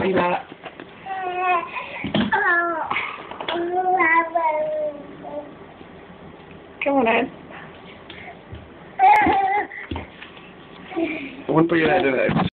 Say that. Come on, Ed. I wouldn't put your head in it.